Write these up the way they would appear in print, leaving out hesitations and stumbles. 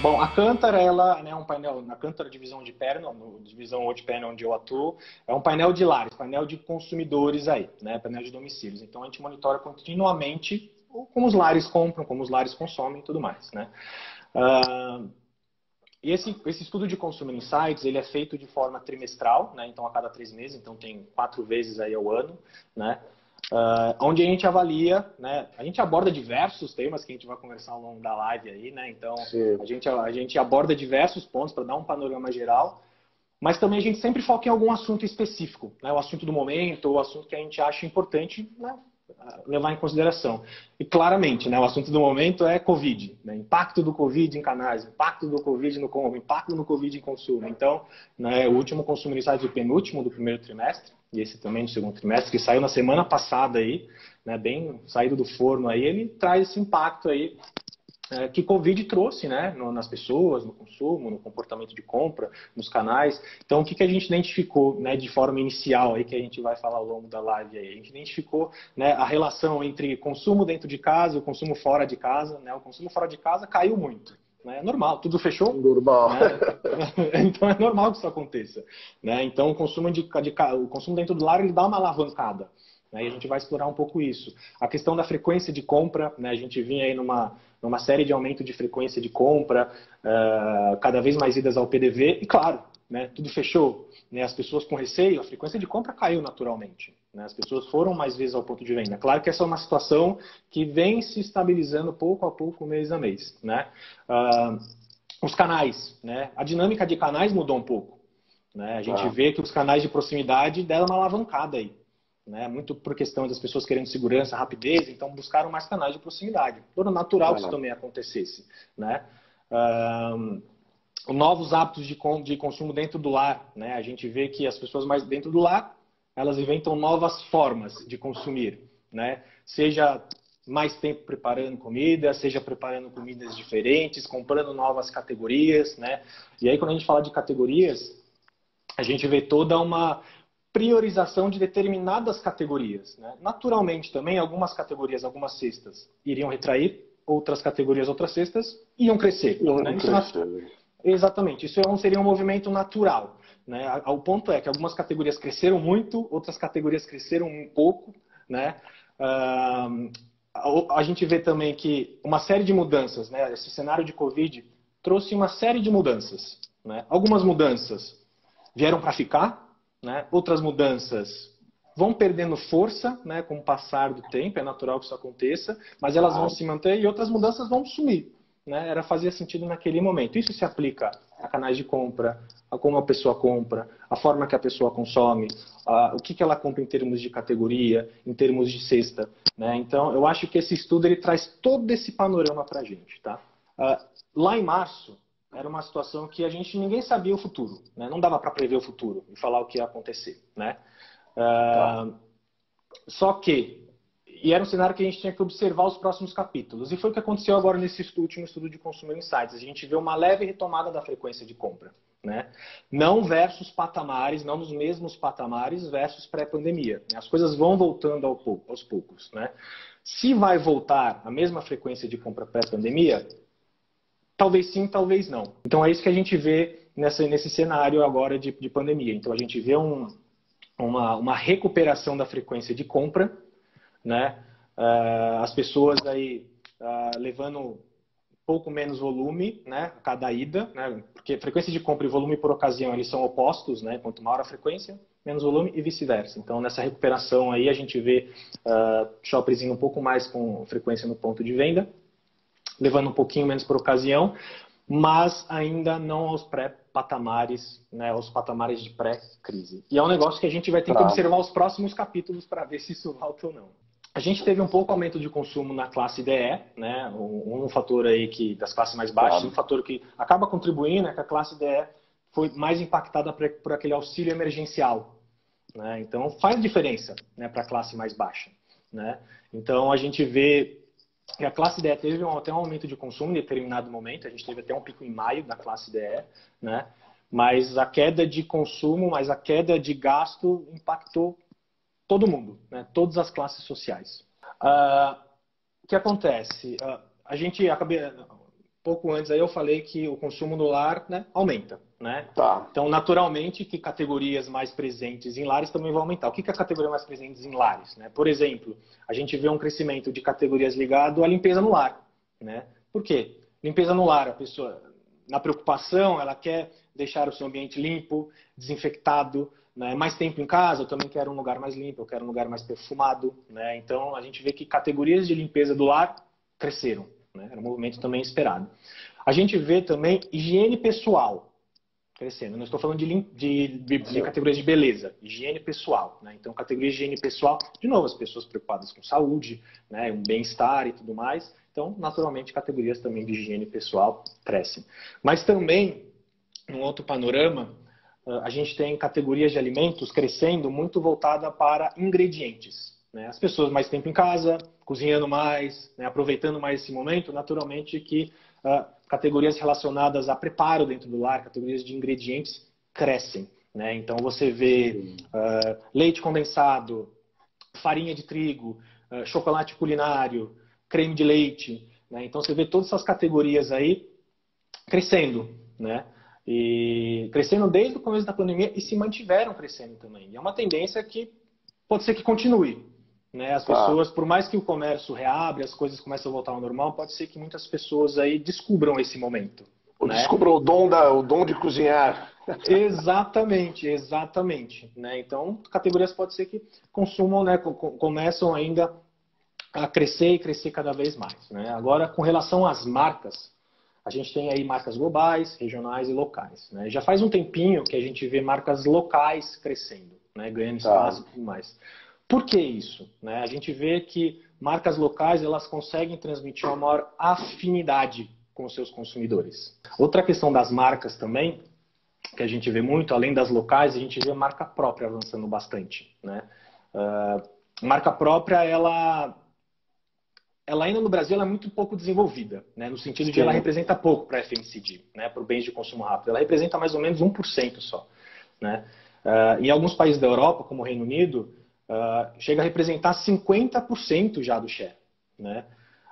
Bom, a Kantar, ela, né, um painel, na Kantar divisão de panel, divisão World Panel onde eu atuo, é um painel de lares, painel de consumidores aí, né, painel de domicílios. Então a gente monitora continuamente como os lares compram, como os lares consomem e tudo mais, né. E esse estudo de Consumer Insights, ele é feito de forma trimestral, né, então a cada 3 meses, então tem 4 vezes aí ao ano, né. Onde a gente avalia, né, a gente aborda diversos temas que a gente vai conversar ao longo da live aí, né, então Sim. a gente aborda diversos pontos para dar um panorama geral, mas também a gente sempre foca em algum assunto específico, né, o assunto do momento, ou o assunto que a gente acha importante, né, levar em consideração. E claramente, né, o assunto do momento é Covid, né, impacto do Covid em canais, impacto do Covid no consumo, impacto do Covid em consumo. Então, né, o último Consumer Insights, o penúltimo do primeiro trimestre, e esse também do segundo trimestre, que saiu na semana passada aí, né, bem saído do forno aí, ele traz esse impacto aí que Covid trouxe, né, nas pessoas, no consumo, no comportamento de compra, nos canais. Então, o que a gente identificou, né, de forma inicial aí que a gente vai falar ao longo da live aí? A gente identificou, né, a relação entre consumo dentro de casa e o consumo fora de casa, né? O consumo fora de casa caiu muito. É normal, tudo fechou, Normal. né? Então é normal que isso aconteça, né? Então o consumo o consumo dentro do lar ele dá uma alavancada, né? E a gente vai explorar um pouco isso. A questão da frequência de compra, né? A gente vinha aí numa série de aumento de frequência de compra, cada vez mais idas ao PDV e claro, né? Tudo fechou, né? As pessoas com receio, a frequência de compra caiu naturalmente, né? As pessoas foram mais vezes ao ponto de venda. Claro que essa é uma situação que vem se estabilizando pouco a pouco, mês a mês, né? Os canais, né? A dinâmica de canais mudou um pouco, né? A gente vê que os canais de proximidade deram uma alavancada aí, né? Muito por questão das pessoas querendo segurança, rapidez, então buscaram mais canais de proximidade. Todo natural que isso também acontecesse, né? Novos hábitos de consumo dentro do lar, né? A gente vê que as pessoas mais dentro do lar, elas inventam novas formas de consumir, né? Seja mais tempo preparando comida, seja preparando comidas diferentes, comprando novas categorias, né? E aí quando a gente fala de categorias, a gente vê toda uma priorização de determinadas categorias, né? Naturalmente também algumas categorias, algumas cestas iriam retrair, outras categorias, outras cestas iam crescer, né? Isso exatamente, isso seria um movimento natural, né? O ponto é que algumas categorias cresceram muito, outras categorias cresceram um pouco, né? A gente vê também que uma série de mudanças, né? Esse cenário de Covid trouxe uma série de mudanças, né? Algumas mudanças vieram para ficar, né? Outras mudanças vão perdendo força, né? Com o passar do tempo, é natural que isso aconteça, mas elas vão se manter e outras mudanças vão sumir, né? Era fazia sentido naquele momento. Isso se aplica a canais de compra, a como a pessoa compra, a forma que a pessoa consome, o que ela compra em termos de categoria, em termos de cesta, né? Então, eu acho que esse estudo ele traz todo esse panorama para a gente, tá? Lá em março, era uma situação que ninguém sabia o futuro, né? Não dava para prever o futuro e falar o que ia acontecer, né? Só que, e era um cenário que a gente tinha que observar os próximos capítulos. E foi o que aconteceu agora nesse último estudo de Consumer Insights. A gente vê uma leve retomada da frequência de compra, né? Não versus patamares, não nos mesmos patamares versus pré-pandemia. As coisas vão voltando aos poucos, né? Se vai voltar a mesma frequência de compra pré-pandemia, talvez sim, talvez não. Então é isso que a gente vê nesse cenário agora de pandemia. Então a gente vê uma recuperação da frequência de compra, né? As pessoas aí levando um pouco menos volume, né? A cada ida, né? Porque frequência de compra e volume por ocasião eles são opostos, né? Quanto maior a frequência, menos volume e vice-versa. Então nessa recuperação aí a gente vê shoppers indo um pouco mais com frequência no ponto de venda, levando um pouquinho menos por ocasião, mas ainda não aos pré-patamares, né, aos patamares de pré-crise. E é um negócio que a gente vai ter que observar os próximos capítulos para ver se isso volta ou não. A gente teve um pouco aumento de consumo na classe DE, né, um fator aí das classes mais baixas, um fator que acaba contribuindo é que a classe DE foi mais impactada por aquele auxílio emergencial, né? Então faz diferença, né, para a classe mais baixa, né? Então a gente vê e a classe DE teve até um aumento de consumo em determinado momento, a gente teve até um pico em maio da classe DE, né? Mas a queda de consumo, mas a queda de gasto impactou todo mundo, né? Todas as classes sociais. O que acontece? A gente pouco antes aí eu falei que o consumo no lar, né, aumenta, né? Tá. Então, naturalmente, que categorias mais presentes em lares também vão aumentar. O que é a categoria mais presente em lares, né? Por exemplo, a gente vê um crescimento de categorias ligado à limpeza no lar, né? Por quê? Limpeza no lar, a pessoa, na preocupação, ela quer deixar o seu ambiente limpo, desinfectado, né? Mais tempo em casa, eu também quero um lugar mais limpo, eu quero um lugar mais perfumado, né? Então, a gente vê que categorias de limpeza do lar cresceram, né? Era um movimento também esperado. A gente vê também higiene pessoal crescendo. Não estou falando de categorias de beleza, higiene pessoal, né? Então, categorias de higiene pessoal, de novo, as pessoas preocupadas com saúde, né? Um bem-estar e tudo mais. Então, naturalmente, categorias também de higiene pessoal crescem. Mas também, num outro panorama, a gente tem categorias de alimentos crescendo muito voltada para ingredientes, né? As pessoas mais tempo em casa, cozinhando mais, né? Aproveitando mais esse momento, naturalmente que categorias relacionadas a preparo dentro do lar, categorias de ingredientes crescem, né? Então você vê leite condensado, farinha de trigo, chocolate culinário, creme de leite, né? Então você vê todas essas categorias aí crescendo, né? E crescendo desde o começo da pandemia e se mantiveram crescendo também. E é uma tendência que pode ser que continue, né? As pessoas, por mais que o comércio reabre, as coisas começam a voltar ao normal, pode ser que muitas pessoas aí descubram esse momento, né? Descubra o dom de cozinhar. Exatamente, exatamente, né? Então, categorias pode ser que consumam, né? Começam ainda a crescer e crescer cada vez mais, né? Agora, com relação às marcas, a gente tem aí marcas globais, regionais e locais, né? Já faz um tempinho que a gente vê marcas locais crescendo, né? Ganhando espaço e tudo mais. Por que isso, né? A gente vê que marcas locais elas conseguem transmitir uma maior afinidade com os seus consumidores. Outra questão das marcas também, que a gente vê muito, além das locais, a gente vê marca própria avançando bastante, né? Marca própria, ela ainda no Brasil ela é muito pouco desenvolvida, né? No sentido de ela representa pouco para a FMCG, né? Para bens de consumo rápido. Ela representa mais ou menos 1% só, né? Em alguns países da Europa, como o Reino Unido, chega a representar 50% já do share, né?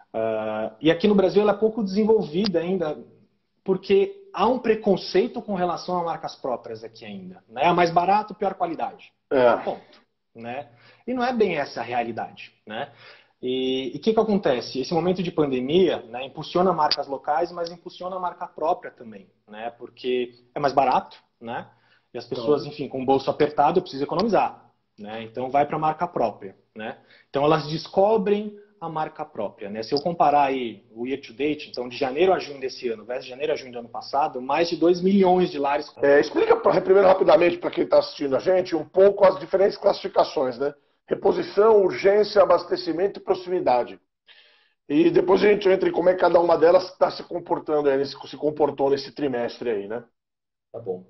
E aqui no Brasil ela é pouco desenvolvida ainda, porque há um preconceito com relação a marcas próprias aqui ainda, né? A mais barato, pior qualidade. Ponto, né? E não é bem essa a realidade, né? E o que acontece? Esse momento de pandemia, né, impulsiona marcas locais, mas impulsiona a marca própria também, né? Porque é mais barato, né? E as pessoas, enfim, com o bolso apertado, precisam economizar, né? Então vai para a marca própria, né? Então elas descobrem a marca própria, né? Se eu comparar aí o year to date, então de janeiro a junho desse ano versus janeiro a junho do ano passado, mais de 2 milhões de lares. Explica primeiro rapidamente para quem está assistindo a gente um pouco as diferentes classificações, né? Reposição, urgência, abastecimento e proximidade. E depois a gente entra em como é que cada uma delas está se comportando aí, se comportou nesse trimestre aí, né? Tá bom.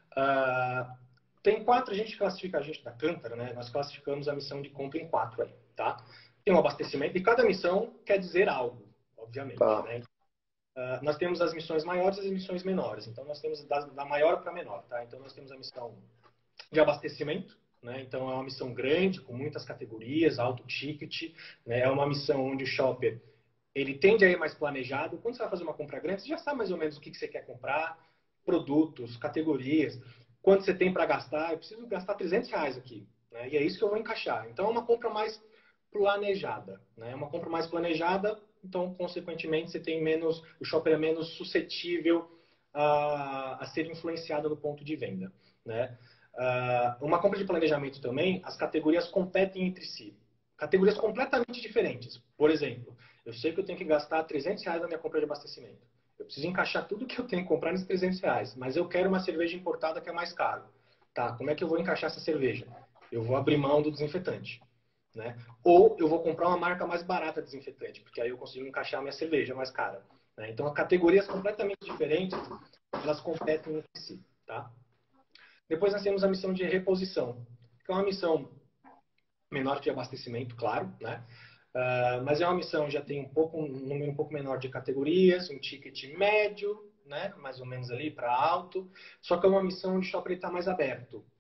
Tem 4, a gente classifica a gente da Cântara, né? Nós classificamos a missão de compra em 4 aí, tá? Tem um abastecimento e cada missão quer dizer algo, obviamente, né? Nós temos as missões maiores e as missões menores. Então, nós temos da maior para menor, tá? Então, nós temos a missão de abastecimento, né? Então, é uma missão grande, com muitas categorias, alto ticket, né? É uma missão onde o shopper, ele tende a ir mais planejado. Quando você vai fazer uma compra grande, você já sabe mais ou menos o que você quer comprar, produtos, categorias, quanto você tem para gastar. Eu preciso gastar R$ 300 aqui, né? E é isso que eu vou encaixar. Então, é uma compra mais planejada, né? Uma compra mais planejada, então, consequentemente, você tem menos, o shopper é menos suscetível a ser influenciado no ponto de venda, né? Uma compra de planejamento também, as categorias competem entre si. Categorias completamente diferentes. Por exemplo, eu sei que eu tenho que gastar R$ 300 na minha compra de abastecimento. Eu preciso encaixar tudo que eu tenho que comprar nesses R$ 300, mas eu quero uma cerveja importada que é mais caro. Tá, como é que eu vou encaixar essa cerveja? Eu vou abrir mão do desinfetante, né? Ou eu vou comprar uma marca mais barata de desinfetante, porque aí eu consigo encaixar a minha cerveja mais cara, né? Então, categorias completamente diferentes, elas competem entre si, tá? Depois nós temos a missão de reposição, que é uma missão menor de abastecimento, claro, né? Mas é uma missão já tem um número um pouco menor de categorias, um ticket médio, né? Mais ou menos ali para alto. Só que é uma missão onde o shopper está mais aberto,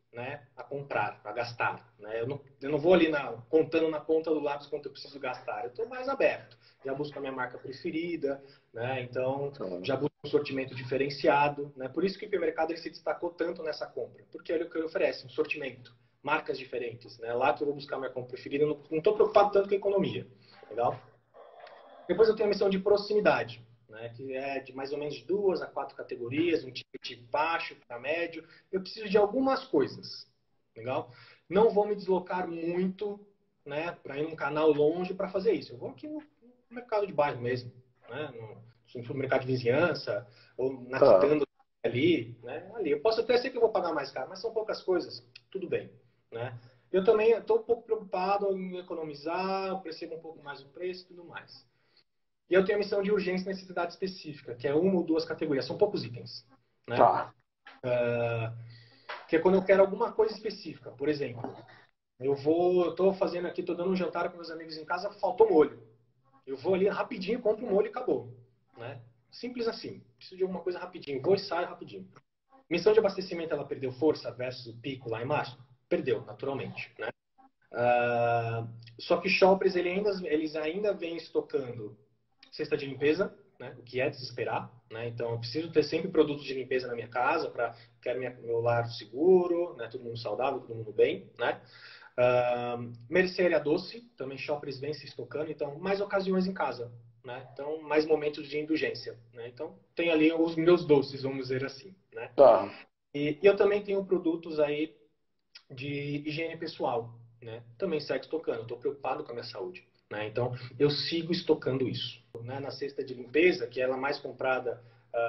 né, a comprar, a gastar. Né? Eu não vou ali contando na ponta do lápis quanto eu preciso gastar. Eu estou mais aberto. Já busco a minha marca preferida, né? Então já busco um sortimento diferenciado. Né? Por isso que o hipermercado ele se destacou tanto nessa compra. Porque ele é o que ele oferece, um sortimento, marcas diferentes. Né? Lá que eu vou buscar a minha compra preferida, eu não estou preocupado tanto com a economia. Legal? Depois eu tenho a missão de proximidade, né, que é de mais ou menos 2 a 4 categorias, um ticket baixo para médio. Eu preciso de algumas coisas, legal? Não vou me deslocar muito, né, para ir num canal longe para fazer isso. Eu vou aqui no mercado de bairro mesmo, né, no mercado de vizinhança, ou na quitanda ali, né, ali. Eu posso até ser que eu vou pagar mais caro, mas são poucas coisas, tudo bem, né? Eu também estou um pouco preocupado em economizar, eu percebo um pouco mais o preço e tudo mais. E eu tenho a missão de urgência e necessidade específica, que é 1 ou 2 categorias, são poucos itens. Né? Tá. Que é quando eu quero alguma coisa específica. Por exemplo, eu estou fazendo aqui, estou dando um jantar com meus amigos em casa, faltou molho. Eu vou ali rapidinho, compro um molho e acabou. Né? Simples assim. Preciso de alguma coisa rapidinho. Vou e saio rapidinho. Missão de abastecimento, ela perdeu força versus o pico lá em março? Perdeu, naturalmente. Né? Só que shoppers, eles ainda vêm estocando cesta de limpeza, né, o que é desesperar. Né, então, eu preciso ter sempre produtos de limpeza na minha casa para quero meu lar seguro, né, todo mundo saudável, todo mundo bem. Né. Mercearia doce, também shoppers vêm se estocando, então mais ocasiões em casa. Né, então, mais momentos de indulgência. Né, então, tem ali os meus doces, vamos dizer assim. Né. Tá. E eu também tenho produtos aí de higiene pessoal, né? Também segue estocando. Estou preocupado com a minha saúde, né? Então eu sigo estocando isso, né? Na cesta de limpeza, que é ela mais comprada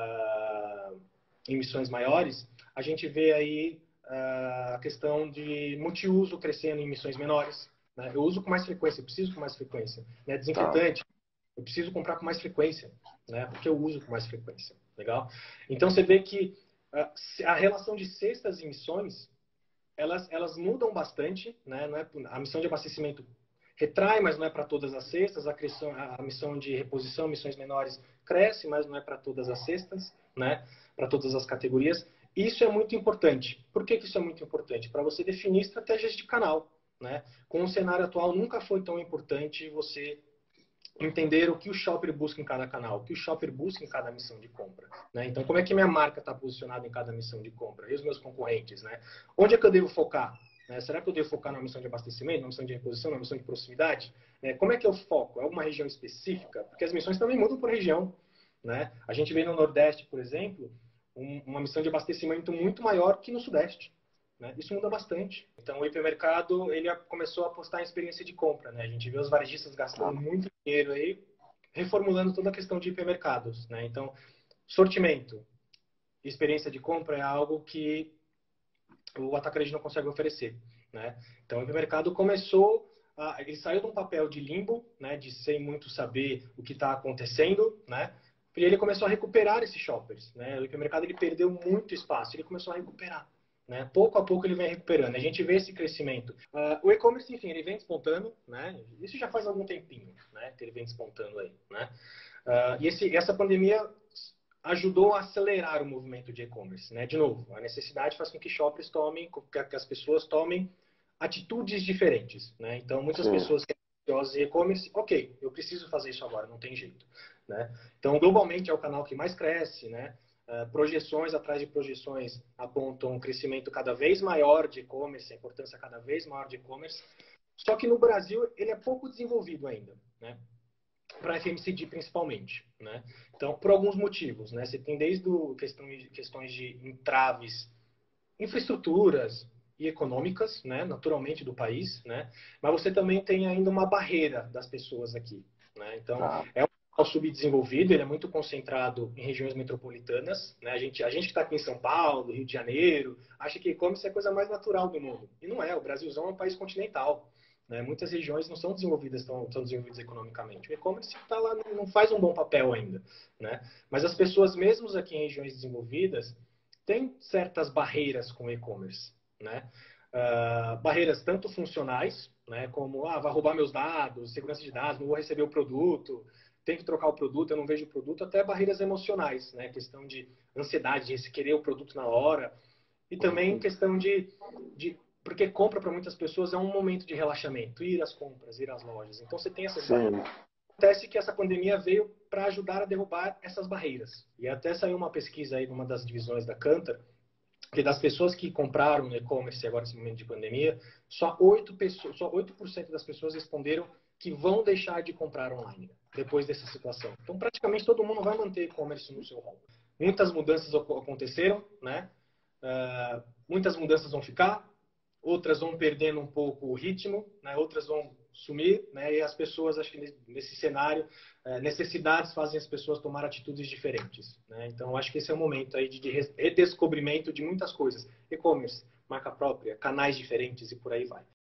em missões maiores, a gente vê aí a questão de multiuso crescendo em missões menores. Né? Eu uso com mais frequência, eu preciso com mais frequência. Né? Tá. Desinfetante, eu preciso comprar com mais frequência, né? Porque eu uso com mais frequência. Legal? Então você vê que a relação de cestas e missões elas mudam bastante, né? Não é, a missão de abastecimento retrai, mas não é para todas as cestas. A missão de reposição, missões menores, cresce, mas não é para todas as cestas, né? Para todas as categorias. Isso é muito importante. Por que isso é muito importante? Para você definir estratégias de canal. Né? Com o cenário atual, nunca foi tão importante você entender o que o shopper busca em cada canal, o que o shopper busca em cada missão de compra. Né? Então, como é que minha marca está posicionada em cada missão de compra? E os meus concorrentes? Né? Onde é que eu devo focar? Né? Será que eu devo focar na missão de abastecimento, na missão de reposição, na missão de proximidade? Como é que eu foco? É alguma região específica? Porque as missões também mudam por região. Né? A gente vê no Nordeste, por exemplo, uma missão de abastecimento muito maior que no Sudeste. Né? Isso muda bastante. Então, o hipermercado ele começou a apostar em experiência de compra. Né? A gente vê os varejistas gastando muito dinheiro aí, reformulando toda a questão de hipermercados. Né? Então, sortimento, experiência de compra é algo que o atacarejo não consegue oferecer. Né? Então, o hipermercado ele saiu de um papel de limbo, né, de sem muito saber o que está acontecendo, né, e ele começou a recuperar esses shoppers. Né? O hipermercado ele perdeu muito espaço, ele começou a recuperar. Né? Pouco a pouco ele vem recuperando. A gente vê esse crescimento. O e-commerce, enfim, ele vem despontando. Né? Isso já faz algum tempinho, né, que ele vem despontando aí. Né? Essa pandemia ajudou a acelerar o movimento de e-commerce. Né? De novo, a necessidade faz com que shoppers que as pessoas tomem atitudes diferentes. Né? Então, muitas pessoas que em e-commerce, ok, eu preciso fazer isso agora, não tem jeito. Né? Então, globalmente é o canal que mais cresce, né? Projeções atrás de projeções apontam um crescimento cada vez maior de e-commerce, a importância cada vez maior de e-commerce. Só que no Brasil ele é pouco desenvolvido ainda, né? Para FMCG principalmente, né? Então, por alguns motivos, né? Você tem desde questões de entraves, infraestruturas e econômicas, né? Naturalmente do país, né? Mas você também tem ainda uma barreira das pessoas aqui, né? Então, é um local subdesenvolvido, ele é muito concentrado em regiões metropolitanas, né? A gente que está aqui em São Paulo, Rio de Janeiro, acha que e-commerce é a coisa mais natural do mundo. E não é, o Brasilzão é um país continental. Né? Muitas regiões não são desenvolvidas, tão desenvolvidas economicamente. O e-commerce está lá, não faz um bom papel ainda. Né? Mas as pessoas, mesmo aqui em regiões desenvolvidas, têm certas barreiras com o e-commerce. Né? Barreiras tanto funcionais, né? Como vai roubar meus dados, segurança de dados, não vou receber o produto, tem que trocar o produto, eu não vejo o produto, até barreiras emocionais, né? Questão de ansiedade, de querer o produto na hora. E também questão porque compra para muitas pessoas é um momento de relaxamento, ir às compras, ir às lojas. Então você tem essas barreiras. Acontece que essa pandemia veio para ajudar a derrubar essas barreiras. E até saiu uma pesquisa aí numa das divisões da Kantar, que das pessoas que compraram no e-commerce agora nesse momento de pandemia, só 8% das pessoas responderam que vão deixar de comprar online depois dessa situação. Então, praticamente todo mundo vai manter e-commerce no seu rol. Muitas mudanças aconteceram, né? Muitas mudanças vão ficar, outras vão perdendo um pouco o ritmo, né? Outras vão sumir, né? E as pessoas, acho que nesse cenário, necessidades fazem as pessoas tomar atitudes diferentes, né? Então, acho que esse é o momento aí de redescobrimento de muitas coisas. E-commerce, marca própria, canais diferentes e por aí vai.